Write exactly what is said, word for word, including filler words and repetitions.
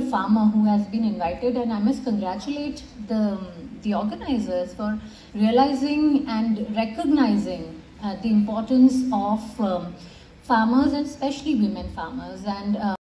farmer who has been invited, and I must congratulate the, the organizers for realizing and recognizing uh, the importance of um, farmers, and especially women farmers. And uh,